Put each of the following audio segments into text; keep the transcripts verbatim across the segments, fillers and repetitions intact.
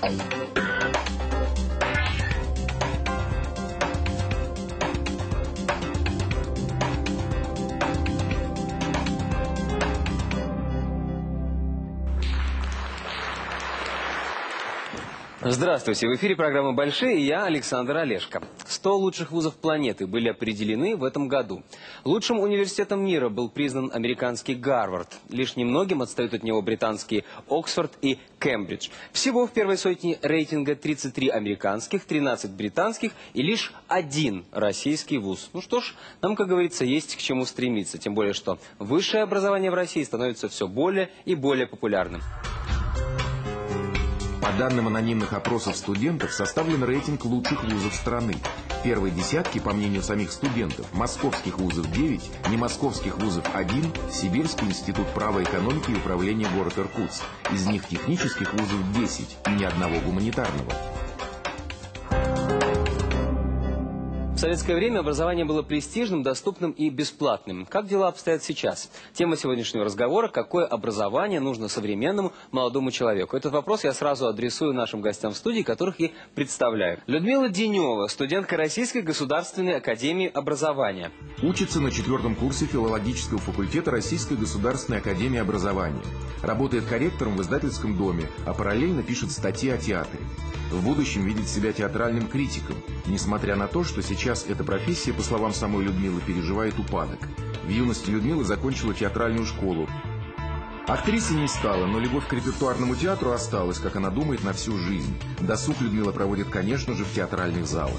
Здравствуйте! В эфире программа «Большие» и я, Александр Олешко. сто лучших вузов планеты были определены в этом году. Лучшим университетом мира был признан американский Гарвард. Лишь немногим отстают от него британские Оксфорд и Кембридж. Всего в первой сотне рейтинга тридцать три американских, тринадцать британских и лишь один российский вуз. Ну что ж, нам, как говорится, есть к чему стремиться. Тем более, что высшее образование в России становится все более и более популярным. По данным анонимных опросов студентов, составлен рейтинг лучших вузов страны. В первой десятке, по мнению самих студентов, московских вузов девять, немосковских вузов один, Сибирский институт права, экономики и управления город Иркутск. Из них технических вузов десять и ни одного гуманитарного. В советское время образование было престижным, доступным и бесплатным. Как дела обстоят сейчас? Тема сегодняшнего разговора – какое образование нужно современному молодому человеку? Этот вопрос я сразу адресую нашим гостям в студии, которых и представляю. Людмила Денева, студентка Российской государственной академии образования. Учится на четвертом курсе филологического факультета Российской государственной академии образования. Работает корректором в издательском доме, а параллельно пишет статьи о театре. В будущем видит себя театральным критиком, несмотря на то, что сейчас эта профессия, по словам самой Людмилы, переживает упадок. В юности Людмила закончила театральную школу. Актрисой не стала, но любовь к репертуарному театру осталась, как она думает, на всю жизнь. Досуг Людмила проводит, конечно же, в театральных залах.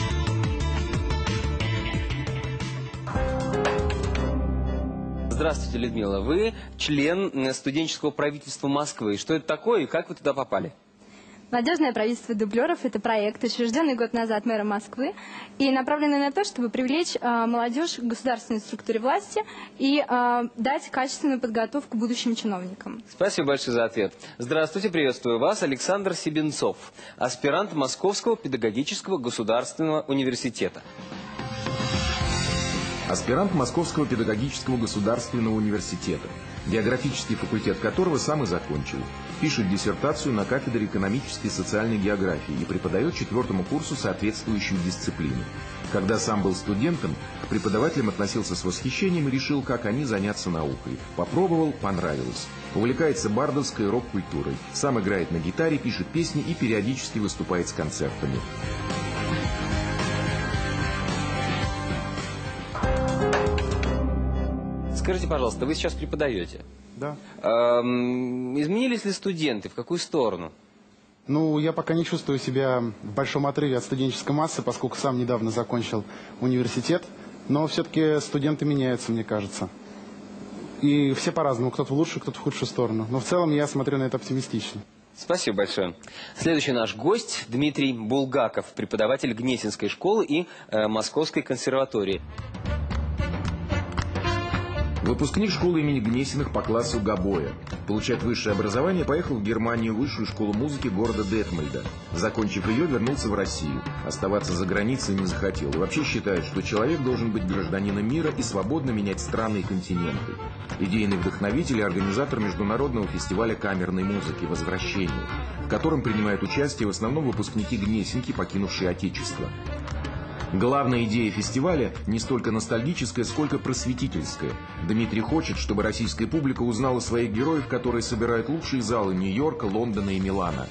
Здравствуйте, Людмила. Вы член студенческого правительства Москвы. Что это такое и как вы туда попали? Молодежное правительство дублеров – это проект, учрежденный год назад мэром Москвы, и направленный на то, чтобы привлечь э, молодежь к государственной структуре власти и э, дать качественную подготовку будущим чиновникам. Спасибо большое за ответ. Здравствуйте, приветствую вас. Александр Себенцов, аспирант Московского педагогического государственного университета. Аспирант Московского педагогического государственного университета, географический факультет которого сам и закончил. Пишет диссертацию на кафедре экономической и социальной географии и преподает четвертому курсу соответствующую дисциплину. Когда сам был студентом, к преподавателям относился с восхищением и решил, как они, заняться наукой. Попробовал, понравилось. Увлекается бардовской рок-культурой. Сам играет на гитаре, пишет песни и периодически выступает с концертами. Скажите, пожалуйста, вы сейчас преподаете? Да. Эм, изменились ли студенты? В какую сторону? Ну, я пока не чувствую себя в большом отрыве от студенческой массы, поскольку сам недавно закончил университет. Но все-таки студенты меняются, мне кажется. И все по-разному. Кто-то в лучшую, кто-то в худшую сторону. Но в целом я смотрю на это оптимистично. Спасибо большое. Следующий наш гость Дмитрий Булгаков, преподаватель Гнесинской школы и э, Московской консерватории. Выпускник школы имени Гнесиных по классу гобоя. Получать высшее образование поехал в Германию в высшую школу музыки города Детмольда. Закончив ее, вернулся в Россию. Оставаться за границей не захотел. И вообще считает, что человек должен быть гражданином мира и свободно менять страны и континенты. Идейный вдохновитель и организатор международного фестиваля камерной музыки «Возвращение», в котором принимают участие в основном выпускники Гнесинки, покинувшие Отечество. Главная идея фестиваля не столько ностальгическая, сколько просветительская. Дмитрий хочет, чтобы российская публика узнала своих героев, которые собирают лучшие залы Нью-Йорка, Лондона и Милана.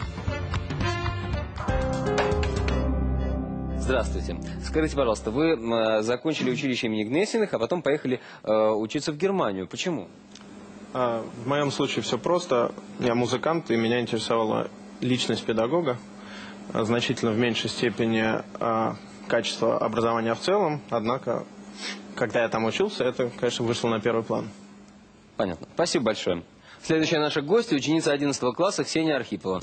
Здравствуйте. Скажите, пожалуйста, вы э, закончили училище имени Гнесиных, а потом поехали э, учиться в Германию. Почему? А, в моем случае все просто. Я музыкант, и меня интересовала личность педагога. А, значительно в меньшей степени... А, качество образования в целом, однако, когда я там учился, это, конечно, вышло на первый план. Понятно. Спасибо большое. Следующая наша гостья, ученица одиннадцатого класса Ксения Архипова.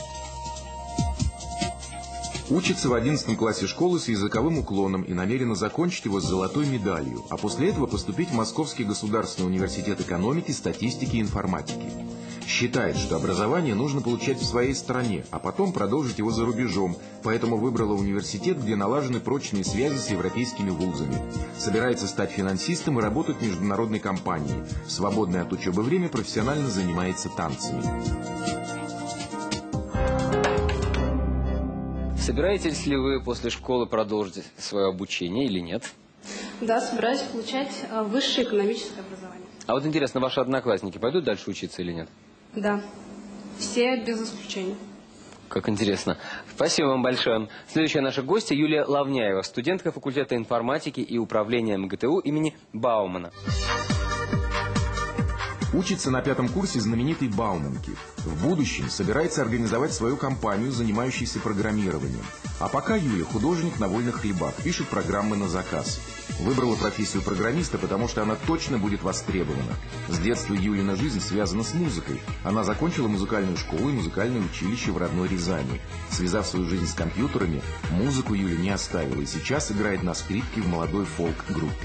Учится в одиннадцатом классе школы с языковым уклоном и намерена закончить его с золотой медалью, а после этого поступить в Московский государственный университет экономики, статистики и информатики. Считает, что образование нужно получать в своей стране, а потом продолжить его за рубежом, поэтому выбрала университет, где налажены прочные связи с европейскими вузами. Собирается стать финансистом и работать в международной компании. В свободное от учебы время профессионально занимается танцами. собираетесь ли вы после школы продолжить свое обучение или нет? Да, собираюсь получать э, высшее экономическое образование. А вот интересно, ваши одноклассники пойдут дальше учиться или нет? Да, все без исключения. Как интересно. Спасибо вам большое. Следующая наша гостья Юлия Лавняева, студентка факультета информатики и управления МГТУ имени Баумана. Учится на пятом курсе знаменитый Бауманки. В будущем собирается организовать свою компанию, занимающуюся программированием. А пока Юля художник на вольных хлебах, пишет программы на заказ. Выбрала профессию программиста, потому что она точно будет востребована. С детства Юлина жизнь связана с музыкой. Она закончила музыкальную школу и музыкальное училище в родной Рязани. Связав свою жизнь с компьютерами, музыку Юля не оставила и сейчас играет на скрипке в молодой фолк-группе.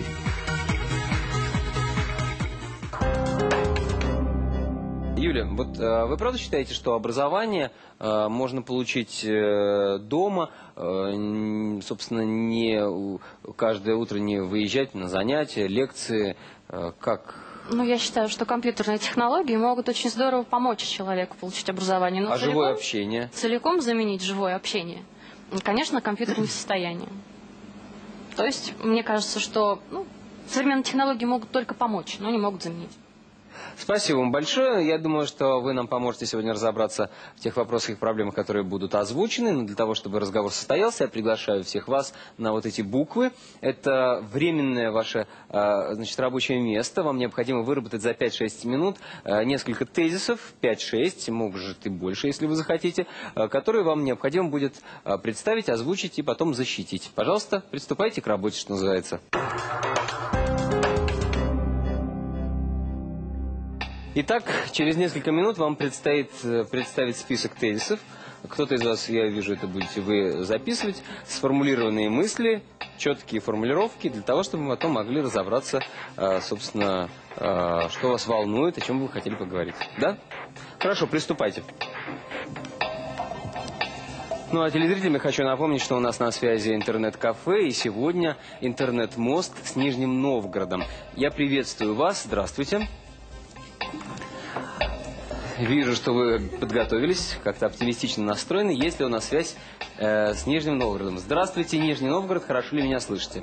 Юля, вот э, вы правда считаете, что образование э, можно получить э, дома, э, собственно, не у- каждое утро не выезжать на занятия, лекции, э, как? Ну, я считаю, что компьютерные технологии могут очень здорово помочь человеку получить образование. Но А целиком, живое общение? целиком заменить живое общение, конечно, компьютер не в состоянии. То есть, мне кажется, что ну, современные технологии могут только помочь, но не могут заменить. Спасибо вам большое. Я думаю, что вы нам поможете сегодня разобраться в тех вопросах и проблемах, которые будут озвучены. Но для того, чтобы разговор состоялся, я приглашаю всех вас на вот эти буквы. Это временное ваше э, значит, рабочее место. Вам необходимо выработать за пять-шесть минут э, несколько тезисов, пять-шесть, может и больше, если вы захотите, э, которые вам необходимо будет э, представить, озвучить и потом защитить. Пожалуйста, приступайте к работе, что называется. Итак, через несколько минут вам предстоит э, представить список тезисов. Кто-то из вас, я вижу, это будете вы записывать. Сформулированные мысли, четкие формулировки, для того, чтобы мы потом могли разобраться, э, собственно, э, что вас волнует, о чем вы хотели поговорить. Да? Хорошо, приступайте. Ну а телезрителям я хочу напомнить, что у нас на связи интернет-кафе, и сегодня интернет-мост с Нижним Новгородом. Я приветствую вас, здравствуйте. Вижу, что вы подготовились, как-то оптимистично настроены. Есть ли у нас связь э, с Нижним Новгородом? Здравствуйте, Нижний Новгород, хорошо ли меня слышите?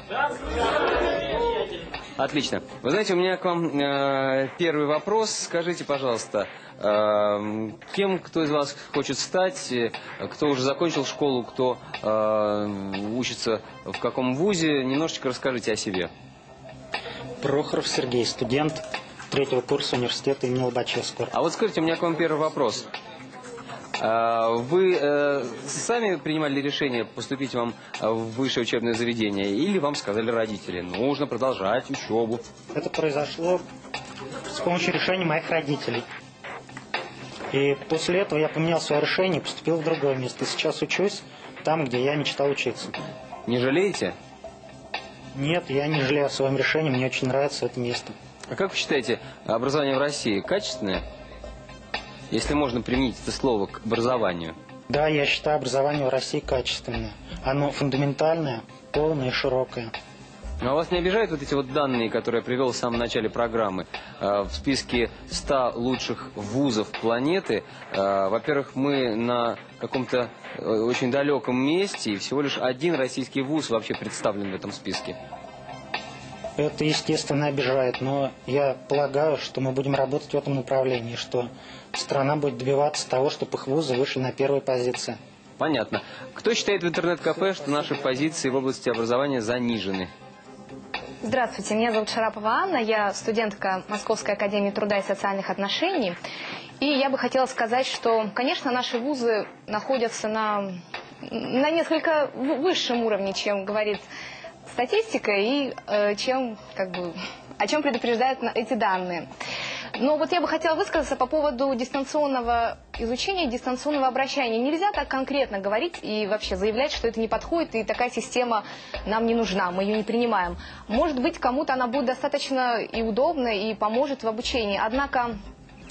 Отлично. Вы знаете, у меня к вам э, первый вопрос. Скажите, пожалуйста, э, кем кто из вас хочет стать, э, кто уже закончил школу, кто э, учится в каком вузе? Немножечко расскажите о себе. Прохоров Сергей, студент третьего курса университета имени Лобачевского. А вот скажите, у меня к вам первый вопрос. А, Вы э, сами принимали решение поступить вам в высшее учебное заведение, или вам сказали родители, нужно продолжать учебу? Это произошло с помощью решения моих родителей. И после этого я поменял свое решение и поступил в другое место. И сейчас учусь там, где я мечтал учиться. Не жалеете? Нет, я не жалею о своем решении, мне очень нравится это место. А как вы считаете, образование в России качественное? Если можно применить это слово к образованию. Да, я считаю образование в России качественное. Оно фундаментальное, полное и широкое. А вас не обижают вот эти вот данные, которые я привел в самом начале программы? Э, В списке ста лучших вузов планеты, э, во-первых, мы на каком-то э, очень далеком месте, и всего лишь один российский вуз вообще представлен в этом списке. Это, естественно, обижает, но я полагаю, что мы будем работать в этом направлении, что страна будет добиваться того, чтобы их вузы вышли на первые позиции. Понятно. Кто считает в интернет-кафе, что наши позиции в области образования занижены? Здравствуйте, меня зовут Шарапова Анна, я студентка Московской академии труда и социальных отношений. И я бы хотела сказать, что, конечно, наши вузы находятся на, на несколько высшем уровне, чем говорит статистика и э, чем, как бы, о чем предупреждают эти данные. Но вот я бы хотела высказаться по поводу дистанционного изучения, дистанционного обращения. Нельзя так конкретно говорить и вообще заявлять, что это не подходит, и такая система нам не нужна, мы ее не принимаем. Может быть, кому-то она будет достаточно и удобна, и поможет в обучении. Однако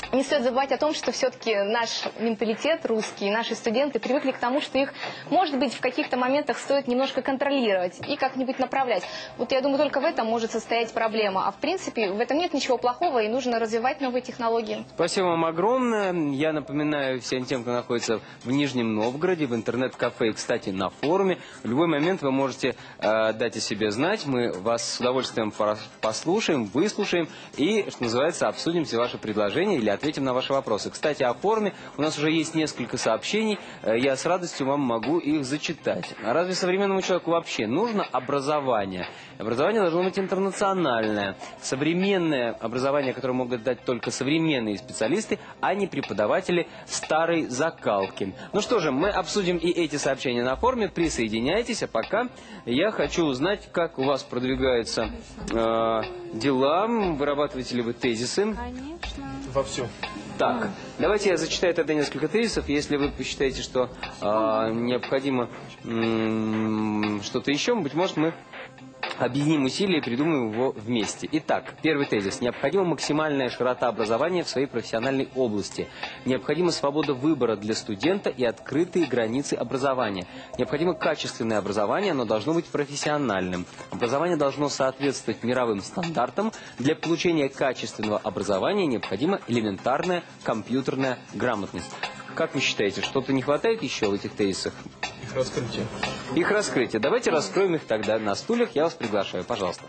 не стоит забывать о том, что все-таки наш менталитет русский, наши студенты привыкли к тому, что их, может быть, в каких-то моментах стоит немножко контролировать и как-нибудь направлять. Вот я думаю, только в этом может состоять проблема. А в принципе, в этом нет ничего плохого, и нужно развивать новые технологии. Спасибо вам огромное. Я напоминаю всем тем, кто находится в Нижнем Новгороде, в интернет-кафе и, кстати, на форуме. В любой момент вы можете э, дать о себе знать. Мы вас с удовольствием послушаем, выслушаем и, что называется, обсудим все ваши предложения или ответим на ваши вопросы. Кстати, о форуме у нас уже есть несколько сообщений. Я с радостью вам могу их зачитать. А разве современному человеку вообще нужно образование? Образование должно быть интернациональное. Современное образование, которое могут дать только современные специалисты, а не преподаватели старой закалки. Ну что же, мы обсудим и эти сообщения на форуме. Присоединяйтесь, а пока я хочу узнать, как у вас продвигаются э, дела. Вырабатываете ли вы тезисы? Конечно. Вовсю. Так, давайте я зачитаю тогда несколько тезисов. Если вы посчитаете, что э, необходимо э, что-то еще, быть может, мы объединим усилия и придумаем его вместе. Итак, первый тезис. Необходима максимальная широта образования в своей профессиональной области. Необходима свобода выбора для студента и открытые границы образования. Необходимо качественное образование, оно должно быть профессиональным. Образование должно соответствовать мировым стандартам. Для получения качественного образования необходима элементарная компьютерная грамотность. Как вы считаете, что-то не хватает еще в этих тезисах? Их раскрытие. Их раскрытие. Давайте раскроем их тогда на стульях. Я вас приглашаю. Пожалуйста.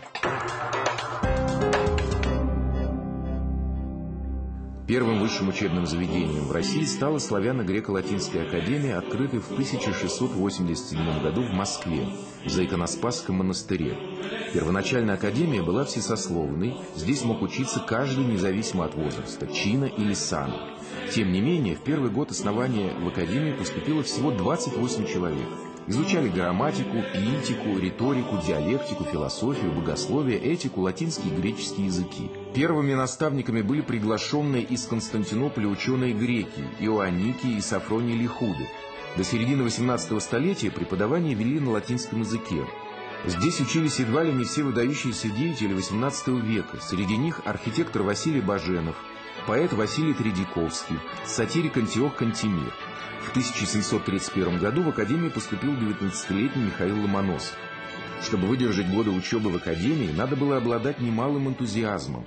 Первым высшим учебным заведением в России стала Славяно-Греко-Латинская академия, открытая в тысяча шестьсот восемьдесят седьмом году в Москве, в Заиконоспасском монастыре. Первоначально академия была всесословной, здесь мог учиться каждый независимо от возраста, чина или сана. Тем не менее, в первый год основания в академию поступило всего двадцать восемь человек. Изучали грамматику, поэтику, риторику, диалектику, философию, богословие, этику, латинский и греческий языки. Первыми наставниками были приглашенные из Константинополя ученые-греки Иоанники и Сафроний Лихуды. До середины восемнадцатого столетия преподавание вели на латинском языке. Здесь учились едва ли не все выдающиеся деятели восемнадцатого века. Среди них архитектор Василий Баженов, поэт Василий Тредяковский, сатирик Антиох Кантемир. В тысяча семьсот тридцать первом году в академию поступил девятнадцатилетний Михаил Ломоносов. Чтобы выдержать годы учебы в академии, надо было обладать немалым энтузиазмом.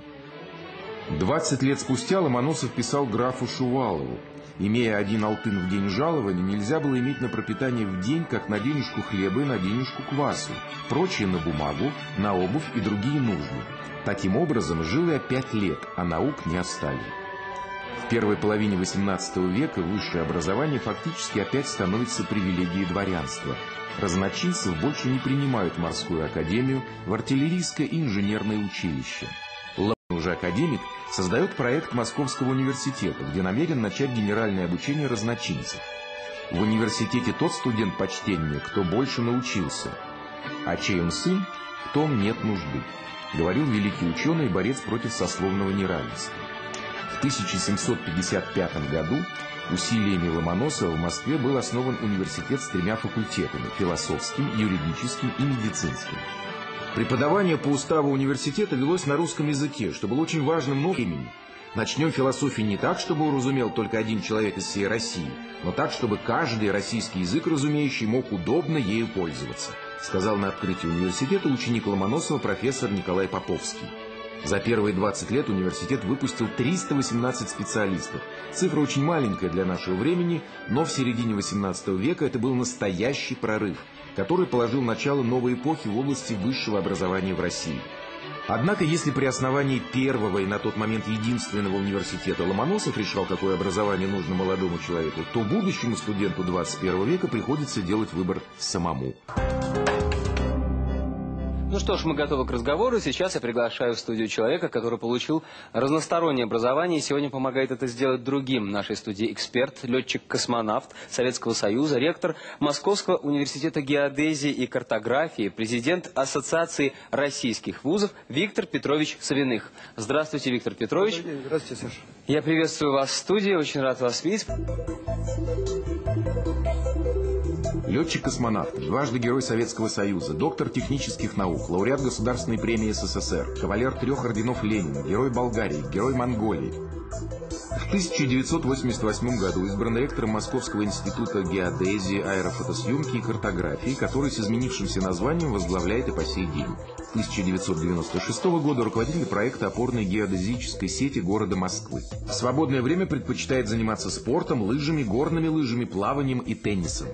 двадцать лет спустя Ломоносов писал графу Шувалову: «Имея один алтын в день жалования, нельзя было иметь на пропитание в день, как на денежку хлеба и на денежку квасу, прочее на бумагу, на обувь и другие нужды. Таким образом, жил я пять лет, а наук не оставил». В первой половине восемнадцатого века высшее образование фактически опять становится привилегией дворянства. Разночинцев больше не принимают в морскую академию, в артиллерийское и инженерное училище. Ломоносов, уже академик, создает проект Московского университета, где намерен начать генеральное обучение разночинцев. В университете тот студент почтеннее, кто больше научился, а чей он сын, в том нет нужды, говорил великий ученый и борец против сословного неравенства. В тысяча семьсот пятьдесят пятом году усилиями Ломоносова в Москве был основан университет с тремя факультетами – философским, юридическим и медицинским. Преподавание по уставу университета велось на русском языке, что было очень важным новым временем. Начнем философию не так, чтобы уразумел только один человек из всей России, но так, чтобы каждый российский язык разумеющий мог удобно ею пользоваться, сказал на открытии университета ученик Ломоносова профессор Николай Поповский. За первые двадцать лет университет выпустил триста восемнадцать специалистов. Цифра очень маленькая для нашего времени, но в середине восемнадцатого века это был настоящий прорыв, который положил начало новой эпохи в области высшего образования в России. Однако, если при основании первого и на тот момент единственного университета Ломоносов решал, какое образование нужно молодому человеку, то будущему студенту двадцать первого века приходится делать выбор самому. Ну что ж, мы готовы к разговору. Сейчас я приглашаю в студию человека, который получил разностороннее образование и сегодня помогает это сделать другим. В нашей студии эксперт, летчик-космонавт Советского Союза, ректор Московского университета геодезии и картографии, президент Ассоциации российских вузов Виктор Петрович Савиных. Здравствуйте, Виктор Петрович. Здравствуйте, Саша. Я приветствую вас в студии, очень рад вас видеть. Летчик-космонавт, дважды Герой Советского Союза, доктор технических наук, лауреат Государственной премии СССР, кавалер трех орденов Ленина, Герой Болгарии, Герой Монголии. В тысяча девятьсот восемьдесят восьмом году избран ректором Московского института геодезии, аэрофотосъемки и картографии, который с изменившимся названием возглавляет и по сей день. С тысяча девятьсот девяносто шестого года руководитель проекта опорной геодезической сети города Москвы. В свободное время предпочитает заниматься спортом, лыжами, горными лыжами, плаванием и теннисом.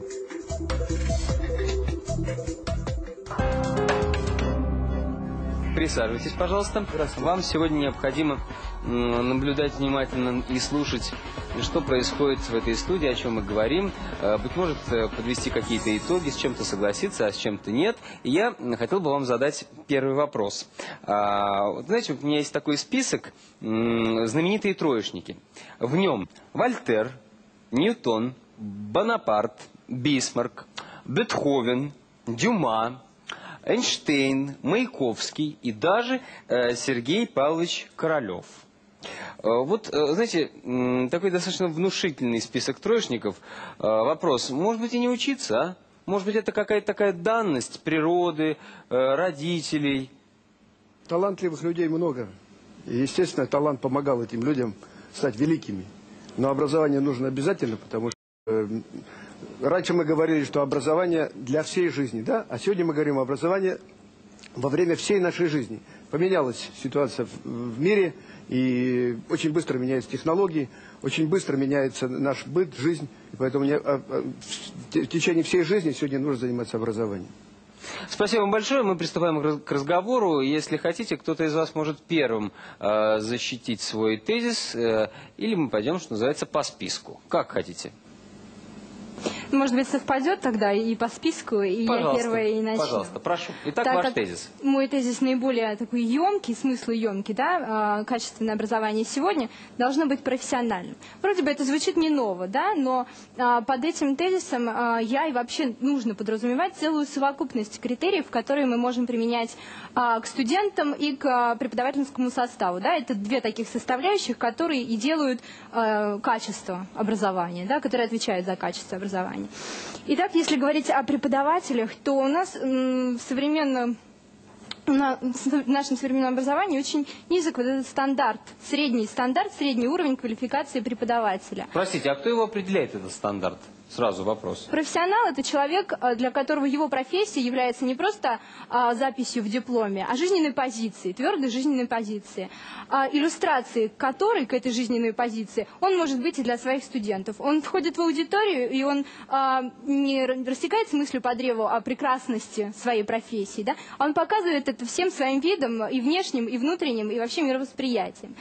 Присаживайтесь, пожалуйста. Вам сегодня необходимо наблюдать внимательно и слушать, что происходит в этой студии, о чем мы говорим. Быть может, подвести какие-то итоги, с чем-то согласиться, а с чем-то нет. И я хотел бы вам задать первый вопрос. Вот, знаете, у меня есть такой список знаменитые троечники. В нем Вольтер, Ньютон, Бонапарт, Бисмарк, Бетховен, Дюма, Эйнштейн, Маяковский и даже э, Сергей Павлович Королев. Э, вот, э, знаете, э, такой достаточно внушительный список троечников. Э, вопрос, может быть, и не учиться, а? Может быть, это какая-то такая данность природы, э, родителей? Талантливых людей много. И, естественно, талант помогал этим людям стать великими. Но образование нужно обязательно, потому что... Э, Раньше мы говорили, что образование для всей жизни, да? А сегодня мы говорим о образовании во время всей нашей жизни. Поменялась ситуация в, в мире, и очень быстро меняются технологии, очень быстро меняется наш быт, жизнь. И поэтому не, а, а, в течение всей жизни сегодня нужно заниматься образованием. Спасибо вам большое. Мы приступаем к разговору. Если хотите, кто-то из вас может первым э, защитить свой тезис, э, или мы пойдем, что называется, по списку. Как хотите. Может быть, совпадет тогда и по списку, и пожалуйста, я первая и начну. Пожалуйста, прошу. Итак, так ваш тезис. Мой тезис наиболее такой емкий, смыслоемкий, да, качественное образование сегодня должно быть профессиональным. Вроде бы это звучит не ново, да, но под этим тезисом я и вообще нужно подразумевать целую совокупность критериев, которые мы можем применять к студентам и к преподавательскому составу. Да. Это две таких составляющих, которые и делают качество образования, да, которые отвечают за качество образования. Итак, если говорить о преподавателях, то у нас в современном, в нашем современном образовании очень низок вот этот стандарт, средний стандарт, средний уровень квалификации преподавателя. Простите, а кто его определяет, этот стандарт? Сразу вопрос. Профессионал – это человек, для которого его профессия является не просто а, записью в дипломе, а жизненной позицией, твердой жизненной позиции, а, иллюстрацией которой к этой жизненной позиции он может быть и для своих студентов. Он входит в аудиторию, и он а, не растекается мыслью по древу о прекрасности своей профессии, да? Он показывает это всем своим видом, и внешним, и внутренним, и вообще мировосприятием.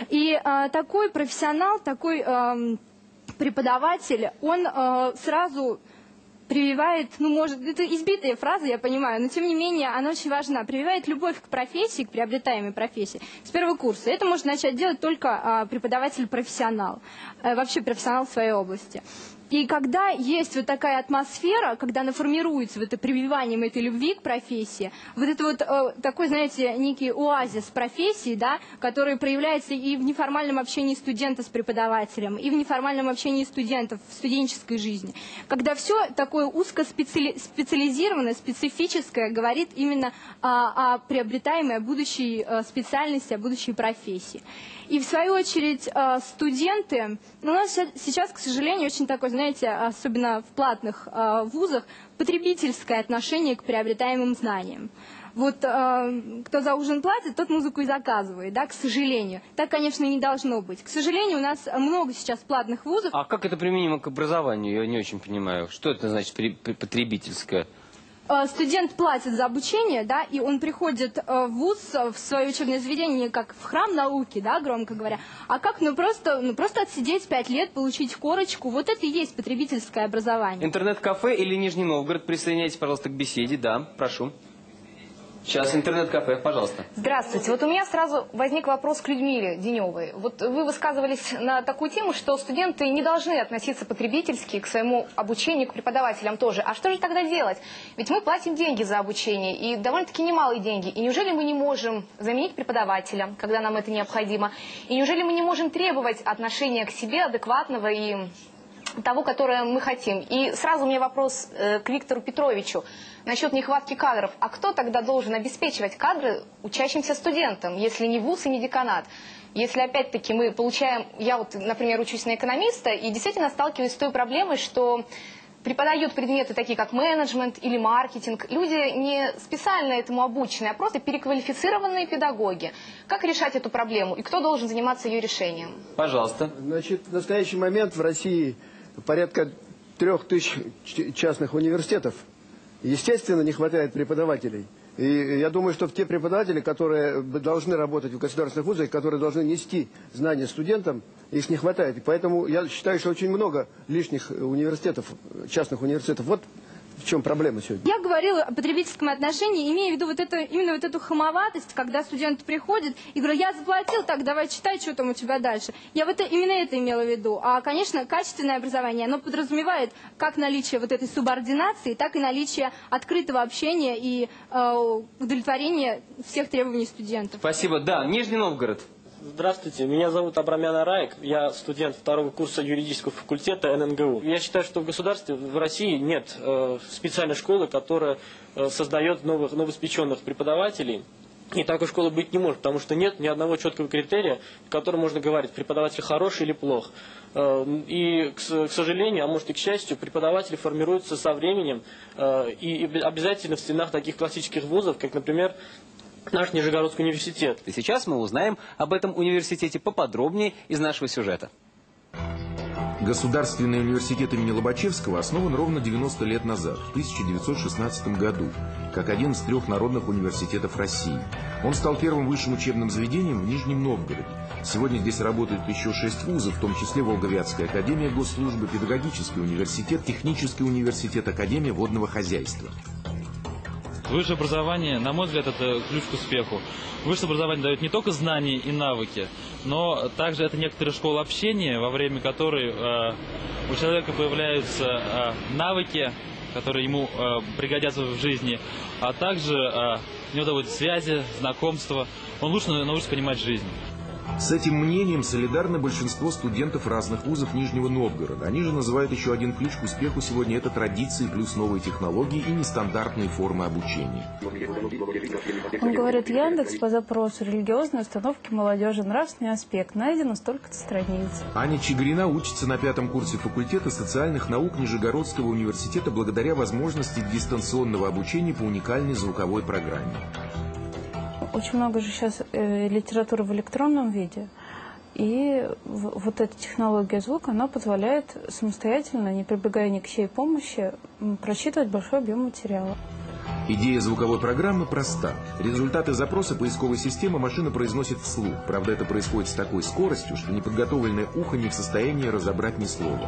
И а, такой профессионал, такой... А, преподаватель, он э, сразу прививает, ну, может, это избитая фраза, я понимаю, но тем не менее она очень важна, прививает любовь к профессии, к приобретаемой профессии с первого курса. Это может начать делать только э, преподаватель-профессионал, э, вообще профессионал в своей области. И когда есть вот такая атмосфера, когда она формируется, вот это прививанием этой любви к профессии, вот это вот э, такой, знаете, некий оазис профессии, да, который проявляется и в неформальном общении студента с преподавателем, и в неформальном общении студентов в студенческой жизни, когда все такое узкоспециализированное, специфическое говорит именно о, о приобретаемой, о будущей э, специальности, о будущей профессии. И в свою очередь э, студенты, ну, у нас сейчас, к сожалению, очень такой, знаете, особенно в платных э, вузах, потребительское отношение к приобретаемым знаниям. Вот э, кто за ужин платит, тот музыку и заказывает, да, к сожалению. Так, конечно, не должно быть. К сожалению, у нас много сейчас платных вузов. А как это применимо к образованию? Я не очень понимаю. Что это значит потребительское? Студент платит за обучение, да, и он приходит в вуз, в свое учебное заведение, как в храм науки, да, громко говоря, а как, ну просто, ну, просто отсидеть пять лет, получить корочку, вот это и есть потребительское образование. Интернет-кафе или Нижний Новгород? Присоединяйтесь, пожалуйста, к беседе, да, прошу. Сейчас интернет-кафе, пожалуйста. Здравствуйте. Вот у меня сразу возник вопрос к Людмиле Деневой. Вот вы высказывались на такую тему, что студенты не должны относиться потребительски к своему обучению, к преподавателям тоже. А что же тогда делать? Ведь мы платим деньги за обучение, и довольно-таки немалые деньги. И неужели мы не можем заменить преподавателя, когда нам это необходимо? И неужели мы не можем требовать отношения к себе адекватного и того, которое мы хотим. И сразу у меня вопрос э, к Виктору Петровичу насчет нехватки кадров. А кто тогда должен обеспечивать кадры учащимся студентам, если не вуз и не деканат? Если опять-таки мы получаем, я вот, например, учусь на экономиста и действительно сталкиваюсь с той проблемой, что преподают предметы такие, как менеджмент или маркетинг. Люди не специально этому обучены, а просто переквалифицированные педагоги. Как решать эту проблему и кто должен заниматься ее решением? Пожалуйста. Значит, в настоящий момент в России порядка трех тысяч частных университетов. Естественно, не хватает преподавателей. И я думаю, что те преподаватели, которые должны работать в государственных вузах, которые должны нести знания студентам, их не хватает. И поэтому я считаю, что очень много лишних университетов, частных университетов. Вот в чем проблема сегодня. Я говорила о потребительском отношении, имея в виду вот это, именно вот эту хамоватость, когда студент приходит и говорит, я заплатил, так, давай читай, что там у тебя дальше. Я вот это, именно это имела в виду. А, конечно, качественное образование, оно подразумевает как наличие вот этой субординации, так и наличие открытого общения и э, удовлетворения всех требований студентов. Спасибо. Да, Нижний Новгород. Здравствуйте, меня зовут Абрамян Араик, я студент второго курса юридического факультета эн эн гэ у. Я считаю, что в государстве, в России нет э, специальной школы, которая э, создает новых, новоиспеченных преподавателей. И такой школы быть не может, потому что нет ни одного четкого критерия, по которому можно говорить, преподаватель хороший или плох. Э, и, к, к сожалению, а может и к счастью, преподаватели формируются со временем э, и обязательно в стенах таких классических вузов, как, например, наш Нижегородский университет. И сейчас мы узнаем об этом университете поподробнее из нашего сюжета. Государственный университет имени Лобачевского основан ровно девяносто лет назад, в тысяча девятьсот шестнадцатом году, как один из трех народных университетов России. Он стал первым высшим учебным заведением в Нижнем Новгороде. Сегодня здесь работают еще шесть вузов, в том числе Волговятская академия госслужбы, педагогический университет, технический университет, академия водного хозяйства. Высшее образование, на мой взгляд, это ключ к успеху. Высшее образование дает не только знания и навыки, но также это некоторая школа общения, во время которой э, у человека появляются э, навыки, которые ему э, пригодятся в жизни, а также э, у него доводят связи, знакомства. Он лучше научится понимать жизнь. С этим мнением солидарно большинство студентов разных вузов Нижнего Новгорода. Они же называют еще один ключ к успеху сегодня – это традиции плюс новые технологии и нестандартные формы обучения. Он говорит, Яндекс по запросу религиозной установки молодежи, нравственный аспект, найдено столько-то страниц. Аня Чигирина учится на пятом курсе факультета социальных наук Нижегородского университета благодаря возможности дистанционного обучения по уникальной звуковой программе. Очень много же сейчас э, литературы в электронном виде, и в, вот эта технология звука, она позволяет самостоятельно, не прибегая ни к чьей помощи, прочитывать большой объем материала. Идея звуковой программы проста. Результаты запроса поисковой системы машина произносит вслух. Правда, это происходит с такой скоростью, что неподготовленное ухо не в состоянии разобрать ни слова.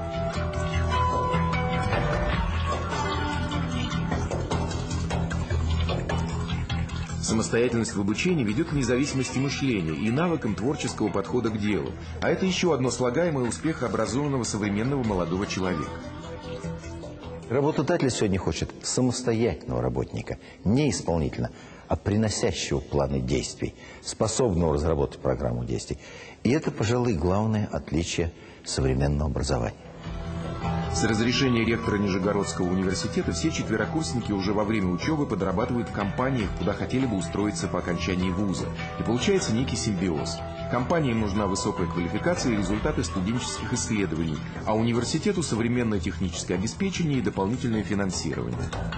Самостоятельность в обучении ведет к независимости мышления и навыкам творческого подхода к делу. А это еще одно слагаемое успеха образованного современного молодого человека. Работодатель сегодня хочет самостоятельного работника, не исполнительно, а приносящего планы действий, способного разработать программу действий. И это, пожалуй, главное отличие современного образования. С разрешения ректора Нижегородского университета все четверокурсники уже во время учебы подрабатывают в компаниях, куда хотели бы устроиться по окончании вуза. И получается некий симбиоз. Компаниям нужна высокая квалификация и результаты студенческих исследований, а университету современное техническое обеспечение и дополнительное финансирование.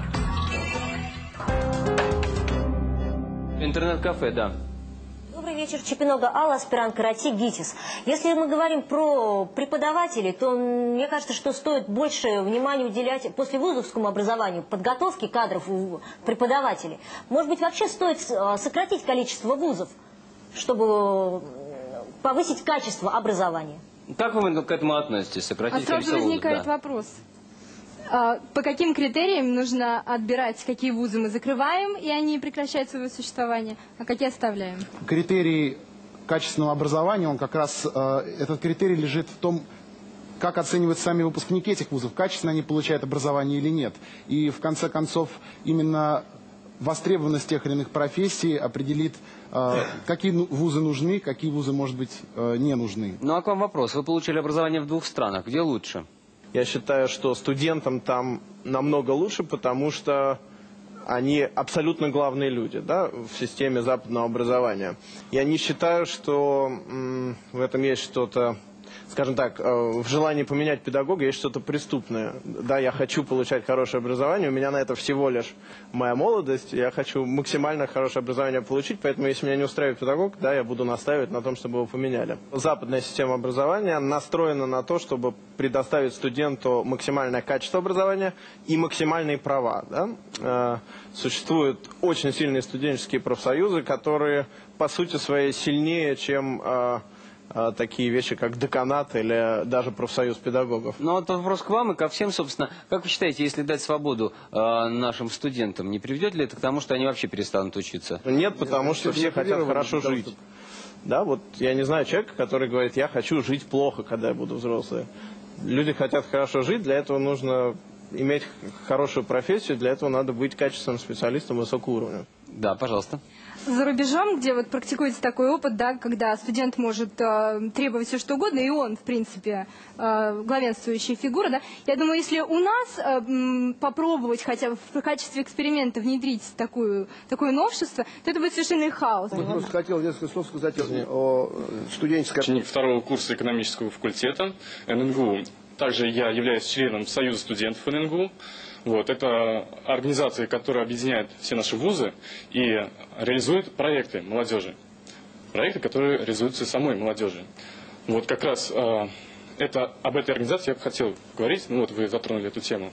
Интернет-кафе, да. Добрый вечер, Чепинога Алла, аспирант карате ГИТИС. Если мы говорим про преподавателей, то мне кажется, что стоит больше внимания уделять послевузовскому образованию, подготовке кадров у преподавателей. Может быть, вообще стоит сократить количество вузов, чтобы повысить качество образования. Как вы к этому относитесь? Сократить а сразу возникает вузов, да. вопрос. По каким критериям нужно отбирать, какие вузы мы закрываем, и они прекращают свое существование, а какие оставляем? Критерий качественного образования, он как раз, этот критерий лежит в том, как оценивают сами выпускники этих вузов, качественно они получают образование или нет. И в конце концов именно востребованность тех или иных профессий определит, какие вузы нужны, какие вузы, может быть, не нужны. Ну а к вам вопрос. Вы получили образование в двух странах. Где лучше? Я считаю, что студентам там намного лучше, потому что они абсолютно главные люди, да, в системе западного образования. Я не считаю, что м, в этом есть что-то, скажем так, в желании поменять педагога есть что-то преступное. Да, я хочу получать хорошее образование, у меня на это всего лишь моя молодость, я хочу максимально хорошее образование получить, поэтому если меня не устраивает педагог, да, я буду настаивать на том, чтобы его поменяли. Западная система образования настроена на то, чтобы предоставить студенту максимальное качество образования и максимальные права. Да? Существуют очень сильные студенческие профсоюзы, которые по сути своей сильнее, чем такие вещи, как деканат или даже профсоюз педагогов. Ну вот вопрос к вам и ко всем, собственно. Как вы считаете, если дать свободу э, нашим студентам, не приведет ли это к тому, что они вообще перестанут учиться? Нет, потому что все хотят хорошо жить. Да, вот я не знаю человека, который говорит, я хочу жить плохо, когда я буду взрослый. Люди хотят хорошо жить, для этого нужно иметь хорошую профессию, для этого надо быть качественным специалистом высокого уровня. Да, пожалуйста. За рубежом, где вот практикуется такой опыт, да, когда студент может э, требовать все что угодно, и он, в принципе, э, главенствующая фигура, да, я думаю, если у нас э, м, попробовать хотя бы в качестве эксперимента внедрить такую, такое новшество, то это будет совершенный хаос. Я просто хотел несколько слов сказать о студенческой... Ученик второго курса экономического факультета эн эн гэ у. Также я являюсь членом Союза студентов эн эн гэ у. Вот, это организация, которая объединяет все наши вузы и реализует проекты молодежи. Проекты, которые реализуются самой молодежи. Вот как раз э, это, об этой организации я бы хотел говорить. Ну вот вы затронули эту тему.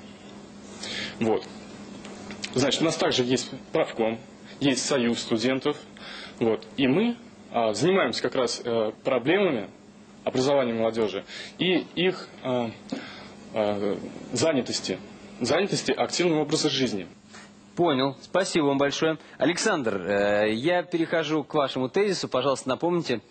Вот. Значит, у нас также есть правком, есть союз студентов. Вот, и мы э, занимаемся как раз э, проблемами образования молодежи и их э, э, занятости. занятости активного образа жизни. Понял. Спасибо вам большое. Александр, э, я перехожу к вашему тезису. Пожалуйста, напомните.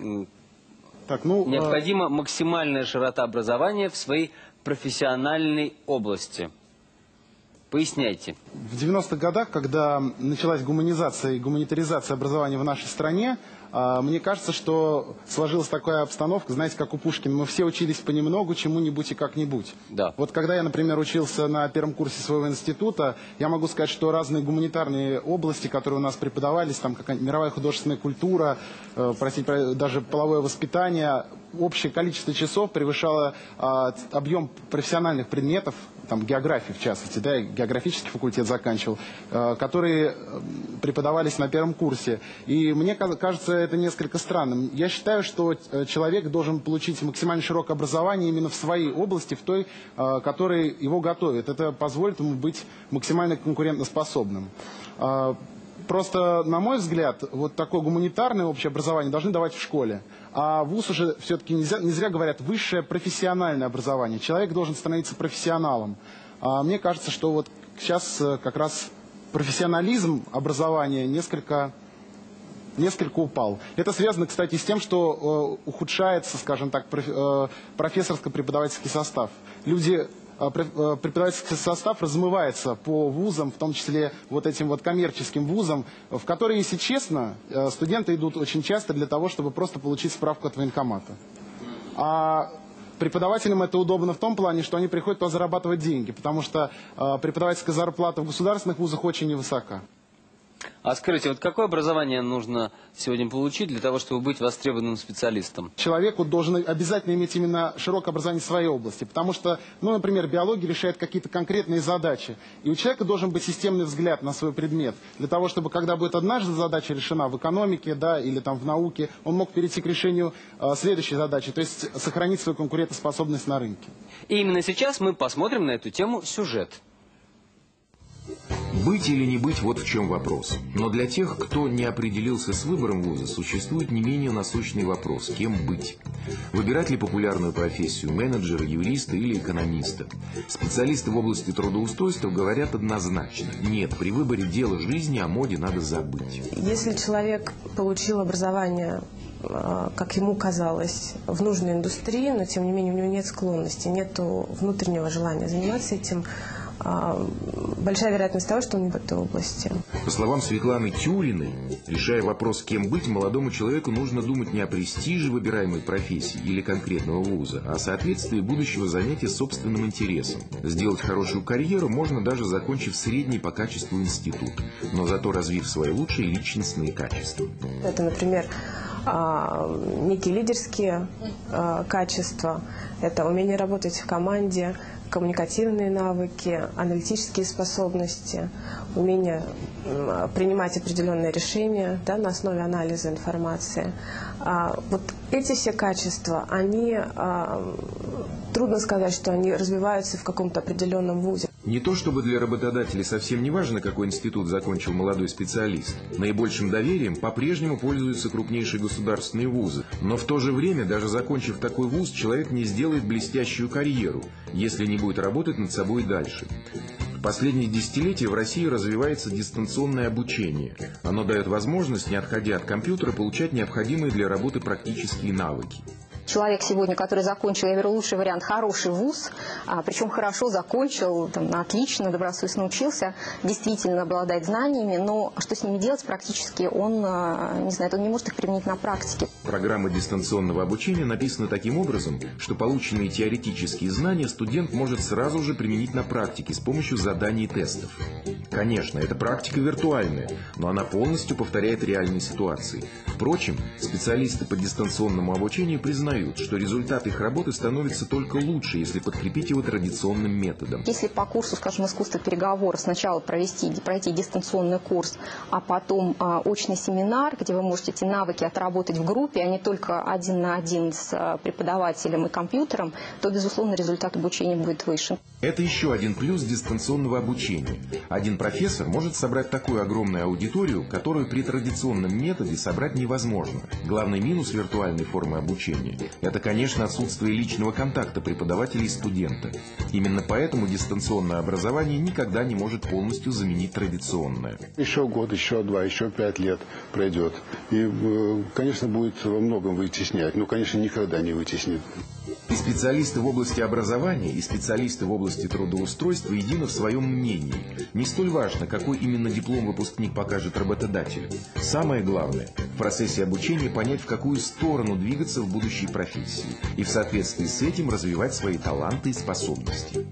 Так, ну, необходима э... максимальная широта образования в своей профессиональной области. Поясняйте. В девяностых годах, когда началась гуманизация и гуманитаризация образования в нашей стране, мне кажется, что сложилась такая обстановка, знаете, как у Пушкина, мы все учились понемногу, чему-нибудь и как-нибудь. Да. Вот когда я, например, учился на первом курсе своего института, я могу сказать, что разные гуманитарные области, которые у нас преподавались, там какая-нибудь мировая художественная культура, э, простите, даже половое воспитание, общее количество часов превышало э, объем профессиональных предметов, там географии в частности, да, географический факультет заканчивал, э, которые преподавались на первом курсе. И мне кажется, это несколько странным. Я считаю, что человек должен получить максимально широкое образование именно в своей области, в той, э, которой его готовят. Это позволит ему быть максимально конкурентоспособным. Э, Просто, на мой взгляд, вот такое гуманитарное общее образование должны давать в школе. А вуз уже все-таки не зря, не зря говорят высшее профессиональное образование. Человек должен становиться профессионалом. А мне кажется, что вот сейчас как раз профессионализм образования несколько, несколько упал. Это связано, кстати, с тем, что э, ухудшается, скажем так, проф, э, профессорско-преподавательский состав. Люди... преподавательский состав размывается по вузам, в том числе вот этим вот коммерческим вузам, в которые, если честно, студенты идут очень часто для того, чтобы просто получить справку от военкомата. А преподавателям это удобно в том плане, что они приходят туда зарабатывать деньги, потому что преподавательская зарплата в государственных вузах очень невысока. А скажите, вот какое образование нужно сегодня получить для того, чтобы быть востребованным специалистом? Человеку должен обязательно иметь именно широкое образование в своей области, потому что, ну, например, биология решает какие-то конкретные задачи, и у человека должен быть системный взгляд на свой предмет, для того, чтобы, когда будет однажды задача решена в экономике, да, или там в науке, он мог перейти к решению э, следующей задачи, то есть сохранить свою конкурентоспособность на рынке. И именно сейчас мы посмотрим на эту тему сюжет. Быть или не быть – вот в чем вопрос. Но для тех, кто не определился с выбором вуза, существует не менее насущный вопрос – кем быть? Выбирать ли популярную профессию менеджера, юриста или экономиста? Специалисты в области трудоустройства говорят однозначно – нет, при выборе дела жизни о моде надо забыть. Если человек получил образование, как ему казалось, в нужной индустрии, но тем не менее у него нет склонности, нет внутреннего желания заниматься этим, большая вероятность того, что он не в этой области. По словам Светланы Тюриной, решая вопрос, кем быть, молодому человеку нужно думать не о престиже выбираемой профессии или конкретного вуза, а о соответствии будущего занятия собственным интересам. Сделать хорошую карьеру можно даже закончив средний по качеству институт, но зато развив свои лучшие личностные качества. Это, например, некие лидерские качества, это умение работать в команде, коммуникативные навыки, аналитические способности, умение принимать определенные решения, да, на основе анализа информации. Вот эти все качества, они, трудно сказать, что они развиваются в каком-то определенном вузе. Не то чтобы для работодателей совсем не важно, какой институт закончил молодой специалист. Наибольшим доверием по-прежнему пользуются крупнейшие государственные вузы. Но в то же время, даже закончив такой вуз, человек не сделает блестящую карьеру, если не будет работать над собой дальше. В последние десятилетия в России развивается дистанционное обучение. Оно дает возможность, не отходя от компьютера, получать необходимые для работы практические навыки. Человек сегодня, который закончил, я говорю, лучший вариант, хороший вуз, а, причем хорошо закончил, там, отлично, добросовестно учился, действительно обладает знаниями, но что с ними делать практически, он а, не знает, он не может их применить на практике. Программа дистанционного обучения написана таким образом, что полученные теоретические знания студент может сразу же применить на практике с помощью заданий и тестов. Конечно, эта практика виртуальная, но она полностью повторяет реальные ситуации. Впрочем, специалисты по дистанционному обучению признают, что результат их работы становится только лучше, если подкрепить его традиционным методом. Если по курсу, скажем, искусства переговоров сначала провести, пройти дистанционный курс, а потом а, очный семинар, где вы можете эти навыки отработать в группе, а не только один на один с а, преподавателем и компьютером, то, безусловно, результат обучения будет выше. Это еще один плюс дистанционного обучения. Один профессор может собрать такую огромную аудиторию, которую при традиционном методе собрать невозможно. Главный минус виртуальной формы обучения – это, конечно, отсутствие личного контакта преподавателя и студента. Именно поэтому дистанционное образование никогда не может полностью заменить традиционное. Еще год, еще два, еще пять лет пройдет. И, конечно, будет во многом вытеснять. Ну, конечно, никогда не вытеснит. И специалисты в области образования, и специалисты в области трудоустройства едины в своем мнении. Не столь важно, какой именно диплом выпускник покажет работодателю. Самое главное – в процессе обучения понять, в какую сторону двигаться в будущей профессии, и в соответствии с этим развивать свои таланты и способности.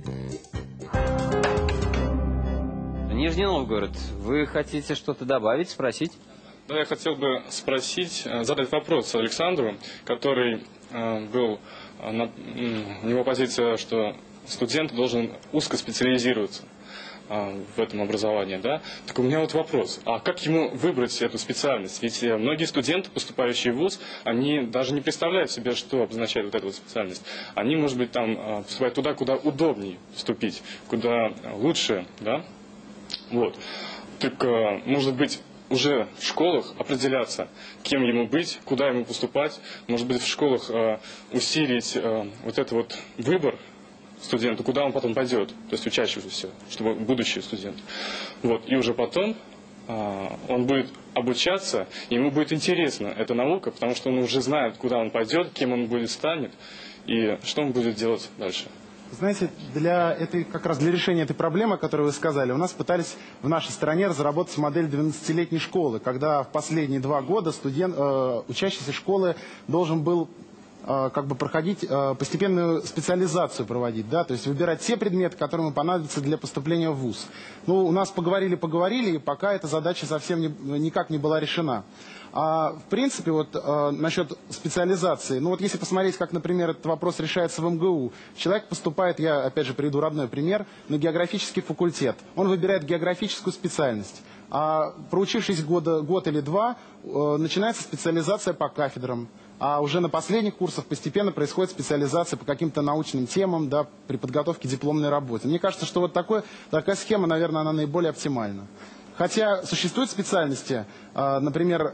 Нижний Новгород, вы хотите что-то добавить, спросить? Да, я хотел бы спросить, задать вопрос Александру, который э, был, на, у него позиция, что студент должен узкоспециализироваться э, в этом образовании, да? Так у меня вот вопрос, а как ему выбрать эту специальность? Ведь многие студенты, поступающие в вуз, они даже не представляют себе, что обозначает вот эта вот специальность. Они, может быть, там поступают туда, куда удобнее вступить, куда лучше, да? Вот. Так, э, может быть, уже в школах определяться, кем ему быть, куда ему поступать. Может быть, в школах э, усилить э, вот этот вот выбор студента, куда он потом пойдет, то есть учащийся, чтобы будущий студент. Вот. И уже потом э, он будет обучаться, и ему будет интересна эта наука, потому что он уже знает, куда он пойдет, кем он будет станет, и что он будет делать дальше. Знаете, для этой, как раз для решения этой проблемы, о которой вы сказали, у нас пытались в нашей стране разработать модель двенадцатилетней школы, когда в последние два года студент, э, учащийся школы должен был э, как бы проходить э, постепенную специализацию проводить, да, то есть выбирать те предметы, которые ему понадобятся для поступления в вуз. Ну, у нас поговорили-поговорили, и пока эта задача совсем не, никак не была решена. А в принципе, вот э, насчет специализации, ну вот если посмотреть, как, например, этот вопрос решается в эм гэ у, человек поступает, я опять же приведу родной пример, на географический факультет, он выбирает географическую специальность, а проучившись года, год или два, э, начинается специализация по кафедрам, а уже на последних курсах постепенно происходит специализация по каким-то научным темам, да, при подготовке к дипломной работе. Мне кажется, что вот такой, такая схема, наверное, она наиболее оптимальна. Хотя существуют специальности, например,